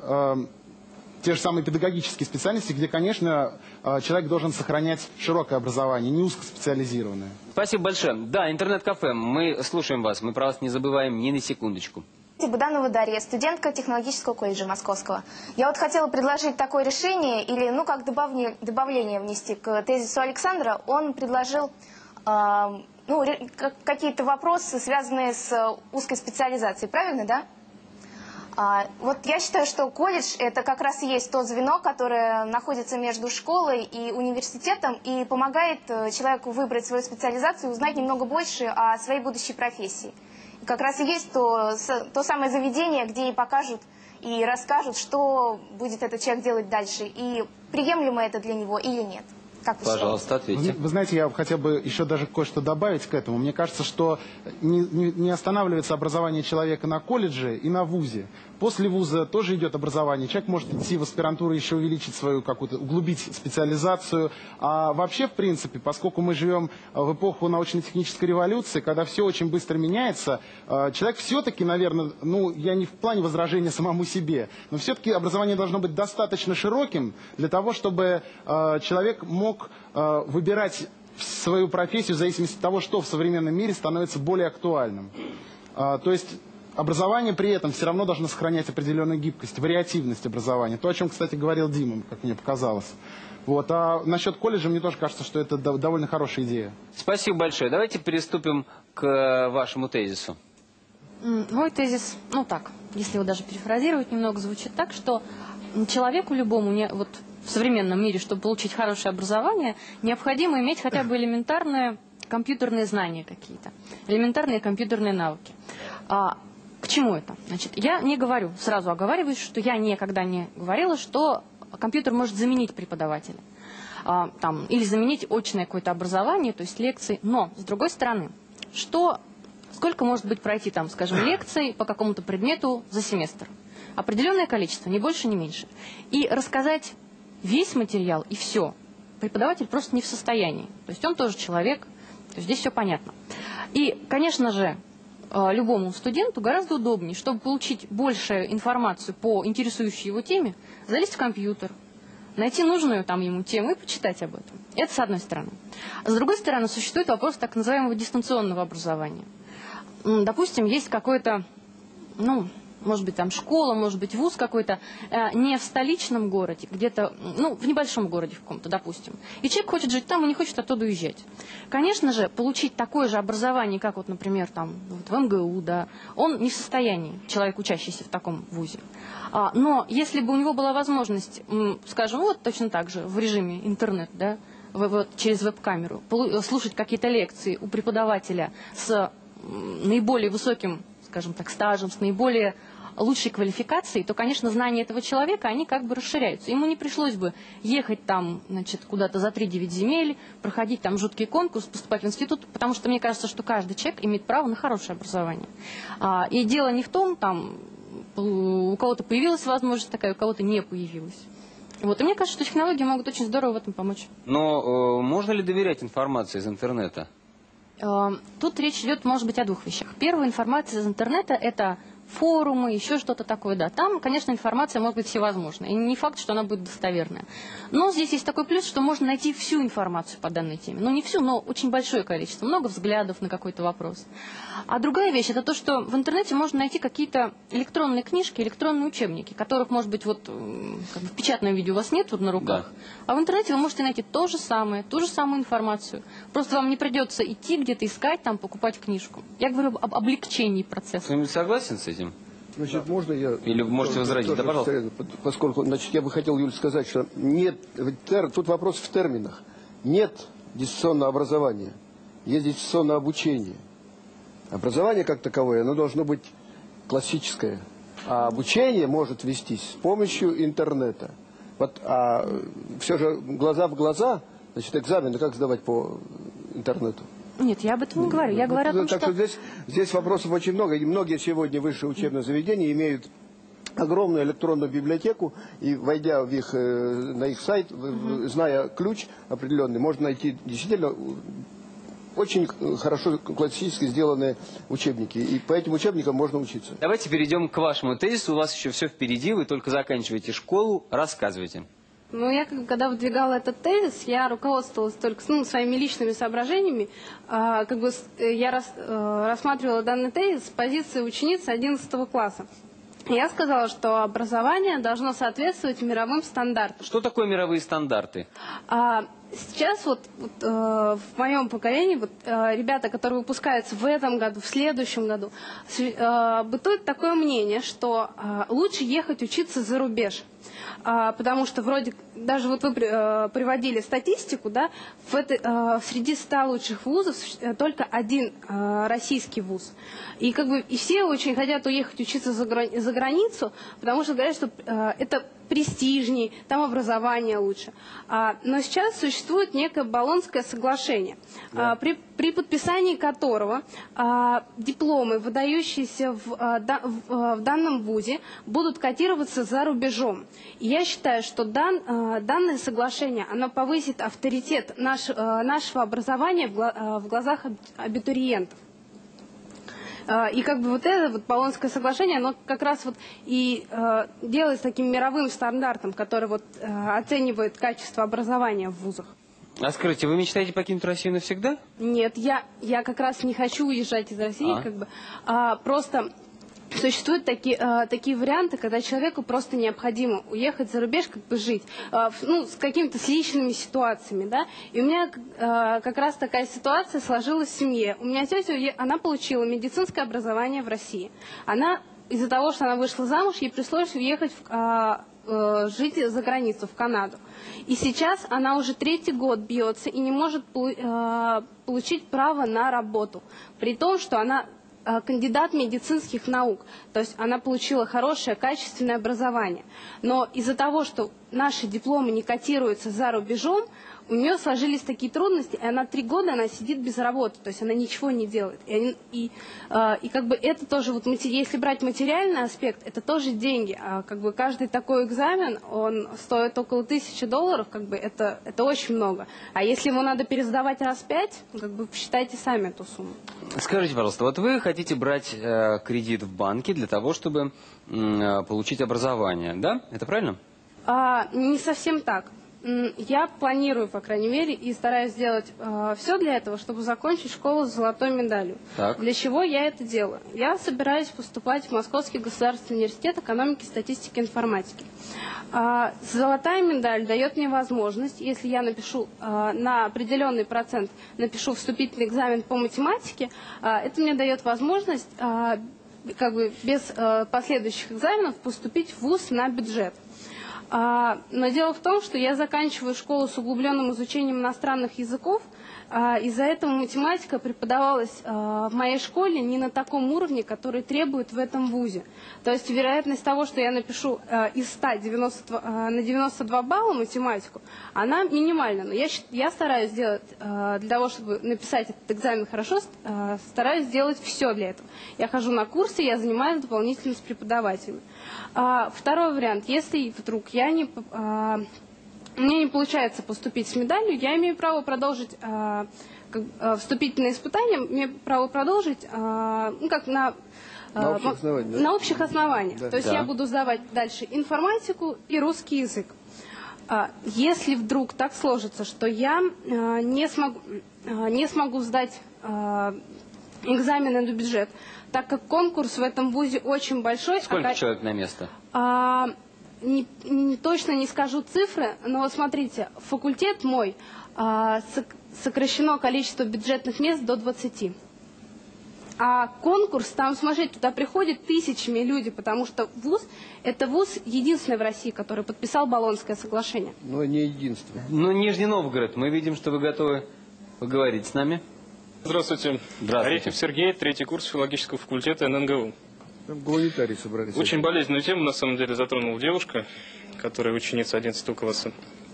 те же самые педагогические специальности, где, конечно, человек должен сохранять широкое образование, не узкоспециализированное. Спасибо большое. Да, интернет-кафе, мы слушаем вас, мы про вас не забываем ни на секундочку. Буданова Дарья, студентка технологического колледжа Московского. Я вот хотела предложить такое решение, или, ну, как добавление, добавление внести к тезису Александра. Он предложил э, ну, какие-то вопросы, связанные с узкой специализацией, правильно, да? А, вот я считаю, что колледж – это как раз и есть то звено, которое находится между школой и университетом и помогает человеку выбрать свою специализацию, узнать немного больше о своей будущей профессии. И как раз и есть то, то самое заведение, где и покажут, и расскажут, что будет этот человек делать дальше, и приемлемо это для него или нет. Как вы Пожалуйста, ответьте. Вы, вы знаете, я хотел бы еще даже кое-что добавить к этому. Мне кажется, что не, не, не останавливается образование человека на колледже и на вузе. После вуза тоже идет образование. Человек может идти в аспирантуру, еще увеличить свою какую-то, углубить специализацию. А вообще, в принципе, поскольку мы живем в эпоху научно-технической революции, когда все очень быстро меняется, человек все-таки, наверное, ну, я не в плане возражения самому себе, но все-таки образование должно быть достаточно широким для того, чтобы человек мог выбирать свою профессию в зависимости от того, что в современном мире становится более актуальным. То есть образование при этом все равно должно сохранять определенную гибкость, вариативность образования. То, о чем, кстати, говорил Дима, как мне показалось. Вот. А насчет колледжа мне тоже кажется, что это довольно хорошая идея. Спасибо большое. Давайте приступим к вашему тезису. Мой тезис, ну так, если его даже перефразировать немного, звучит так, что человеку любому, не, вот в современном мире, чтобы получить хорошее образование, необходимо иметь хотя бы элементарные компьютерные знания какие-то, элементарные компьютерные навыки. А, к чему это? Значит, я не говорю, сразу оговариваюсь, что я никогда не говорила, что компьютер может заменить преподавателя. А, там, или заменить очное какое-то образование, то есть лекции. Но, с другой стороны, что, сколько может быть пройти, там, скажем, лекций по какому-то предмету за семестр? Определенное количество, ни больше, ни меньше. И рассказать весь материал и все преподаватель просто не в состоянии. То есть он тоже человек, то есть здесь все понятно. И, конечно же, любому студенту гораздо удобнее, чтобы получить больше информацию по интересующей его теме, залезть в компьютер, найти нужную там ему тему и почитать об этом. Это с одной стороны. А с другой стороны, существует вопрос так называемого дистанционного образования. Допустим, есть какой-то, ну, может быть, там школа, может быть, вуз какой-то, э, не в столичном городе, где-то, ну, в небольшом городе в каком-то, допустим. И человек хочет жить там и не хочет оттуда уезжать. Конечно же, получить такое же образование, как вот, например, там, вот в эм гэ у, да, он не в состоянии, человек, учащийся в таком вузе. А, но если бы у него была возможность, скажем, вот точно так же, в режиме интернет, да, вот, через веб-камеру, слушать какие-то лекции у преподавателя с наиболее высоким, скажем так, стажем, с наиболее лучшей квалификацией, то, конечно, знания этого человека, они как бы расширяются. Ему не пришлось бы ехать там, значит, куда-то за три-девять земель, проходить там жуткий конкурс, поступать в институт, потому что мне кажется, что каждый человек имеет право на хорошее образование. А, и дело не в том, там, у кого-то появилась возможность такая, у кого-то не появилась. Вот. И мне кажется, что технологии могут очень здорово в этом помочь. Но э, можно ли доверять информации из интернета? Э, тут речь идет, может быть, о двух вещах. Первая информация из интернета – это форумы, еще что-то такое, да. Там, конечно, информация может быть всевозможная. И не факт, что она будет достоверная. Но здесь есть такой плюс, что можно найти всю информацию по данной теме. Ну, не всю, но очень большое количество. Много взглядов на какой-то вопрос. А другая вещь – это то, что в интернете можно найти какие-то электронные книжки, электронные учебники, которых, может быть, вот как бы в печатном виде у вас нет вот на руках. Да. А в интернете вы можете найти то же самое, ту же самую информацию. Просто вам не придется идти где-то искать, там, покупать книжку. Я говорю об облегчении процесса. Кто-нибудь согласен с этим? Значит, можно я... Или вы можете возразить? Да, пожалуйста. Поскольку, значит, я бы хотел, Юль, сказать, что нет... Тер, тут вопрос в терминах. Нет дистанционного образования. Есть дистанционное обучение. Образование как таковое, оно должно быть классическое. А обучение может вестись с помощью интернета. Вот, а все же глаза в глаза, значит, экзамены как сдавать по интернету? Нет, я об этом не говорю. Я говорю о том, так что... что здесь, здесь вопросов очень много. И многие сегодня высшие учебные заведения имеют огромную электронную библиотеку, и войдя в их, на их сайт, mm-hmm. зная ключ определенный, можно найти действительно очень хорошо классически сделанные учебники. И по этим учебникам можно учиться. Давайте перейдем к вашему тезису. У вас еще все впереди, вы только заканчиваете школу. Рассказывайте. Ну, я, когда выдвигала этот тезис, я руководствовалась только ну, своими личными соображениями. А, как бы я рас, а, рассматривала данный тезис с позиции ученицы одиннадцатого класса. Я сказала, что образование должно соответствовать мировым стандартам. Что такое мировые стандарты? А, сейчас вот, вот э, в моем поколении вот, э, ребята, которые выпускаются в этом году, в следующем году, э, бытует такое мнение, что э, лучше ехать учиться за рубеж. А, потому что вроде, даже вот вы э, приводили статистику, да, в этой, э, среди ста лучших вузов только один э, российский вуз. И как бы и все очень хотят уехать учиться за, грани за границу, потому что говорят, что э, это престижней, там образование лучше. А, но сейчас существует некое Болонское соглашение, да. а, при, при подписании которого а, дипломы, выдающиеся в, а, да, в, в данном вузе, будут котироваться за рубежом. И я считаю, что дан, а, данное соглашение, оно повысит авторитет наш, а, нашего образования в, а, в глазах абитуриентов. И как бы вот это вот Болонское соглашение, оно как раз вот и э, делает таким мировым стандартом, который вот э, оценивает качество образования в вузах. А скажите, вы мечтаете покинуть Россию навсегда? Нет, я, я как раз не хочу уезжать из России, а? как бы, а, просто существуют такие, э, такие варианты, когда человеку просто необходимо уехать за рубеж, как бы жить, э, ну, с какими-то с личными ситуациями, да. И у меня э, как раз такая ситуация сложилась в семье. У меня тетя, она получила медицинское образование в России. Она из-за того, что она вышла замуж, ей пришлось уехать в, э, э, жить за границу, в Канаду. И сейчас она уже третий год бьется и не может э, получить право на работу, при том, что она кандидат медицинских наук, то есть она получила хорошее, качественное образование. Но из-за того, что наши дипломы не котируются за рубежом, у нее сложились такие трудности, и она три года она сидит без работы, то есть она ничего не делает. И, и, э, и как бы это тоже, вот, если брать материальный аспект, это тоже деньги. А как бы каждый такой экзамен, он стоит около тысячи долларов, как бы это, это очень много. А если его надо пересдавать раз пять, как бы посчитайте сами эту сумму. Скажите, пожалуйста, вот вы хотите брать э, кредит в банке для того, чтобы э, получить образование, да? Это правильно? А, не совсем так. Я планирую, по крайней мере, и стараюсь сделать э, все для этого, чтобы закончить школу с золотой медалью. Так. Для чего я это делаю? Я собираюсь поступать в Московский государственный университет экономики, статистики и информатики. Э, золотая медаль дает мне возможность, если я напишу э, на определенный процент, напишу вступительный экзамен по математике, э, это мне дает возможность э, как бы без э, последующих экзаменов поступить в вуз на бюджет. А, но дело в том, что я заканчиваю школу с углубленным изучением иностранных языков. А, из-за этого математика преподавалась а, в моей школе не на таком уровне, который требует в этом вузе. То есть вероятность того, что я напишу а, из ста девяноста, а, на девяносто два балла математику, она минимальна. Но я, я стараюсь сделать, а, для того, чтобы написать этот экзамен хорошо, а, стараюсь сделать все для этого. Я хожу на курсы, я занимаюсь дополнительно с преподавателями. А, второй вариант. Если вдруг я не, а, мне не получается поступить с медалью, я имею право продолжить а, как, а, вступительные испытания, имею право продолжить а, ну, как на, а, на общих основаниях. Да? На общих основаниях. Да. То есть Да. я буду сдавать дальше информатику и русский язык. А, если вдруг так сложится, что я а, не, смогу, а, не смогу сдать а, экзамены на бюджет, так как конкурс в этом вузе очень большой. Сколько а, человек на место? А, не, не, точно не скажу цифры, но смотрите, факультет мой а, сок, сокращено количество бюджетных мест до двадцати. А конкурс, там, смотрите, туда приходят тысячами люди, потому что вуз, это вуз единственный в России, который подписал Болонское соглашение. Но не единственный. Ну, Нижний Новгород, мы видим, что вы готовы поговорить с нами. Здравствуйте. Здравствуйте. Арефьев Сергей, третий курс филологического факультета эн эн гэ у. Там гуманитарии собрались. Очень болезненную тему, на самом деле, затронула девушка, которая ученица одиннадцатого класса.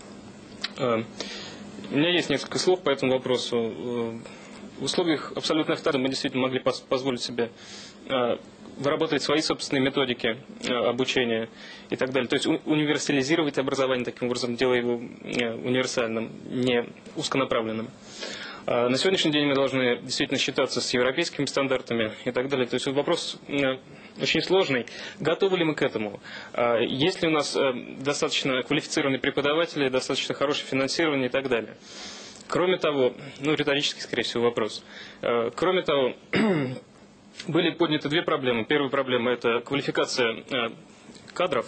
У меня есть несколько слов по этому вопросу. В условиях абсолютной автономии мы действительно могли позволить себе выработать свои собственные методики обучения и так далее. То есть универсализировать образование таким образом, делая его универсальным, не узконаправленным. На сегодняшний день мы должны действительно считаться с европейскими стандартами и так далее. То есть вопрос очень сложный. Готовы ли мы к этому? Есть ли у нас достаточно квалифицированные преподаватели, достаточно хорошее финансирование и так далее? Кроме того, ну риторический, скорее всего, вопрос. Кроме того, были подняты две проблемы. Первая проблема – это квалификация кадров,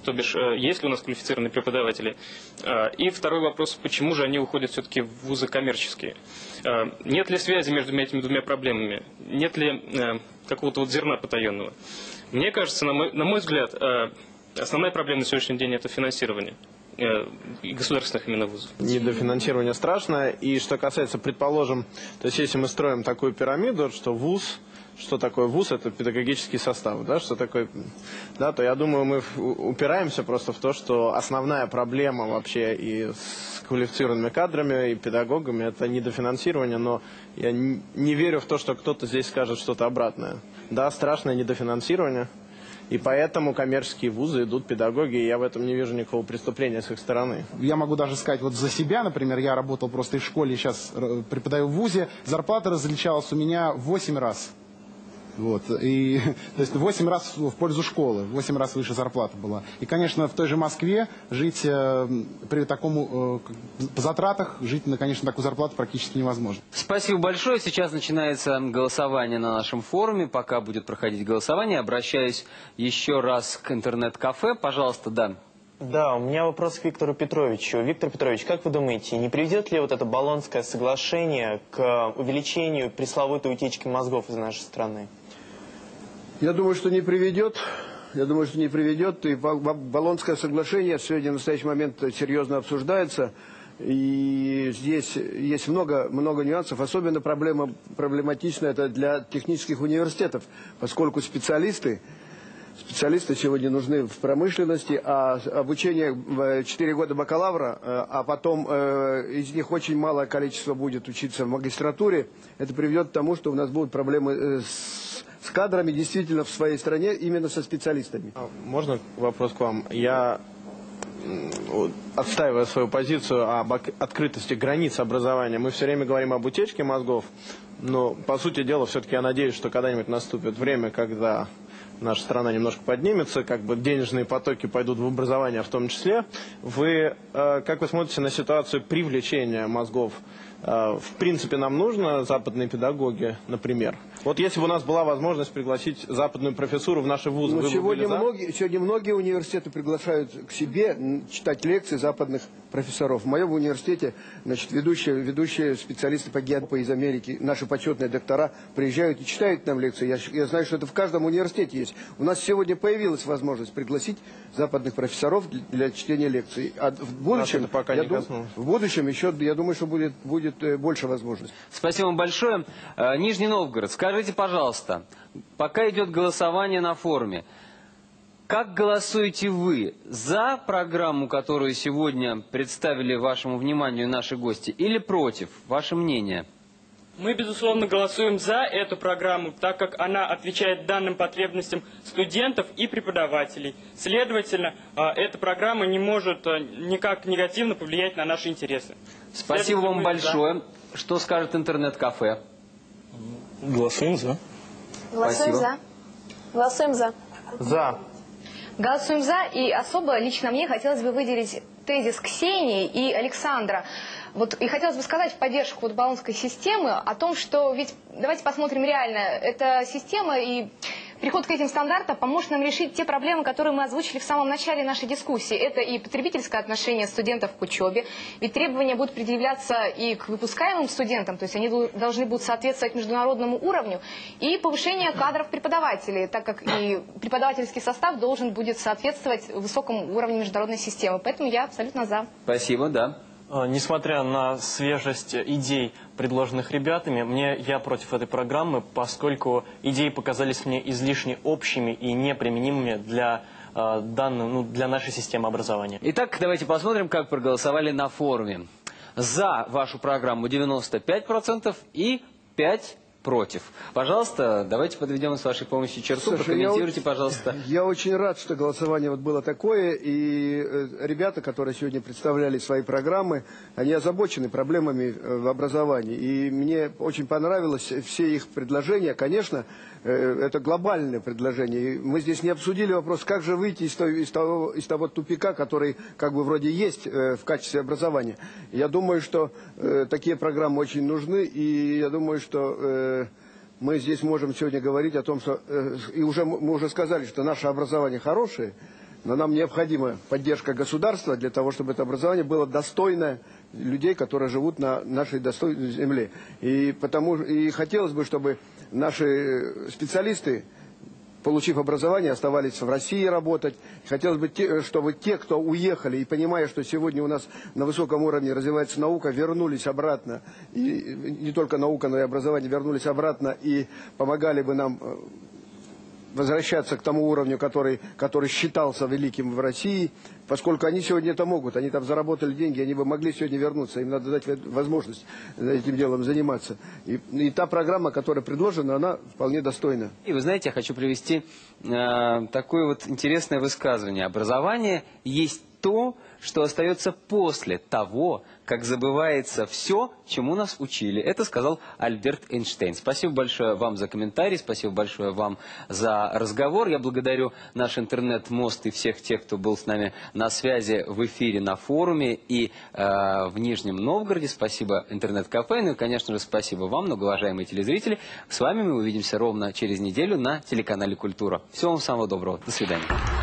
то бишь, есть ли у нас квалифицированные преподаватели. И второй вопрос, почему же они уходят все-таки в вузы коммерческие? Нет ли связи между этими двумя проблемами? Нет ли какого-то вот зерна потаенного? Мне кажется, на мой, на мой взгляд, основная проблема на сегодняшний день – это финансирование государственных именно вузов. Недофинансирование страшное. И что касается, предположим, то есть если мы строим такую пирамиду, что вуз, что такое вуз, это педагогический состав, да, что такое, да, то я думаю, мы упираемся просто в то, что основная проблема вообще и с квалифицированными кадрами, и педагогами, это недофинансирование, но я не верю в то, что кто-то здесь скажет что-то обратное. Да, страшное недофинансирование. И поэтому коммерческие вузы идут педагоги, и я в этом не вижу никакого преступления с их стороны. Я могу даже сказать вот за себя, например, я работал просто и в школе, сейчас преподаю в вузе, зарплата различалась у меня в восемь раз. Вот, и, то есть восемь раз в пользу школы, восемь раз выше зарплата была. И, конечно, в той же Москве жить э, при таком, э, по затратах, жить на, конечно, такую зарплату практически невозможно. Спасибо большое. Сейчас начинается голосование на нашем форуме. Пока будет проходить голосование, обращаюсь еще раз к интернет-кафе. Пожалуйста, да. Да, у меня вопрос к Виктору Петровичу. Виктор Петрович, как вы думаете, не приведет ли вот это Болонское соглашение к увеличению пресловутой утечки мозгов из нашей страны? Я думаю, что не приведет. Я думаю, что не приведет. И Болонское соглашение сегодня в настоящий момент серьезно обсуждается. И здесь есть много, много нюансов. Особенно проблема, проблематична это для технических университетов, поскольку специалисты, специалисты сегодня нужны в промышленности, а обучение четыре года бакалавра, а потом из них очень малое количество будет учиться в магистратуре, это приведет к тому, что у нас будут проблемы с с кадрами действительно в своей стране, именно со специалистами. Можно вопрос к вам? Я отстаиваю свою позицию об открытости границ образования. Мы все время говорим об утечке мозгов, но, по сути дела, все-таки я надеюсь, что когда-нибудь наступит время, когда наша страна немножко поднимется, как бы денежные потоки пойдут в образование в том числе. Вы, как вы смотрите на ситуацию привлечения мозгов? В принципе, нам нужно западные педагоги, например. Вот если бы у нас была возможность пригласить западную профессуру в наши вузы, ну, вы сегодня, бы были за? многие, сегодня многие университеты приглашают к себе читать лекции западных профессоров. В моем университете, значит, ведущие, ведущие специалисты по геопо из Америки, наши почетные доктора приезжают и читают нам лекции. Я, я знаю, что это в каждом университете есть. У нас сегодня появилась возможность пригласить западных профессоров для, для чтения лекций. А в будущем, это пока я не дум, коснулось. в будущем еще, я думаю, что будет, будет больше возможностей. Спасибо вам большое. Нижний Новгород, скажите, пожалуйста, пока идет голосование на форуме, как голосуете вы? За программу, которую сегодня представили вашему вниманию наши гости, или против? Ваше мнение? Мы, безусловно, голосуем за эту программу, так как она отвечает данным потребностям студентов и преподавателей. Следовательно, эта программа не может никак негативно повлиять на наши интересы. Спасибо вам большое. За. Что скажет интернет-кафе? Голосуем за. Голосуем за. Голосуем за. За. Голосуем за, и особо лично мне хотелось бы выделить тезис Ксении и Александра. Вот, и хотелось бы сказать в поддержку вот Болонской системы о том, что ведь давайте посмотрим реально, эта система и приход к этим стандартам поможет нам решить те проблемы, которые мы озвучили в самом начале нашей дискуссии. Это и потребительское отношение студентов к учебе, ведь требования будут предъявляться и к выпускаемым студентам, то есть они должны будут соответствовать международному уровню, и повышение кадров преподавателей, так как и преподавательский состав должен будет соответствовать высокому уровню международной системы. Поэтому я абсолютно за. Спасибо, да. Несмотря на свежесть идей, предложенных ребятами, мне я против этой программы, поскольку идеи показались мне излишне общими и неприменимыми для, э, данной, ну, для нашей системы образования. Итак, давайте посмотрим, как проголосовали на форуме. За вашу программу девяносто пять процентов и пять процентов против. Пожалуйста, давайте подведем с вашей помощью черту. Слушай, прокомментируйте, я, пожалуйста. Я очень рад, что голосование вот было такое, и ребята, которые сегодня представляли свои программы, они озабочены проблемами в образовании. И мне очень понравилось все их предложения. Конечно, это глобальное предложение. Мы здесь не обсудили вопрос, как же выйти из того, из того, из того тупика, который как бы вроде есть в качестве образования. Я думаю, что такие программы очень нужны, и я думаю, что мы здесь можем сегодня говорить о том, что, и уже мы уже сказали, что наше образование хорошее, но нам необходима поддержка государства для того, чтобы это образование было достойное людей, которые живут на нашей достойной земле. И, потому, и хотелось бы, чтобы наши специалисты, получив образование, оставались в России работать. Хотелось бы, те, чтобы те, кто уехали и понимая, что сегодня у нас на высоком уровне развивается наука, вернулись обратно. И не только наука, но и образование вернулись обратно и помогали бы нам возвращаться к тому уровню, который, который считался великим в России, поскольку они сегодня это могут, они там заработали деньги, они бы могли сегодня вернуться, им надо дать возможность этим делом заниматься. И, и та программа, которая предложена, она вполне достойна. И вы знаете, я хочу привести э, такое вот интересное высказывание. Образование есть то, что остается после того, как забывается все, чему нас учили. Это сказал Альберт Эйнштейн. Спасибо большое вам за комментарий, спасибо большое вам за разговор. Я благодарю наш интернет-мост и всех тех, кто был с нами на связи в эфире, на форуме и э, в Нижнем Новгороде. Спасибо интернет-кафе. Ну и, конечно же, спасибо вам, многоуважаемые телезрители. С вами мы увидимся ровно через неделю на телеканале «Культура». Всего вам самого доброго. До свидания.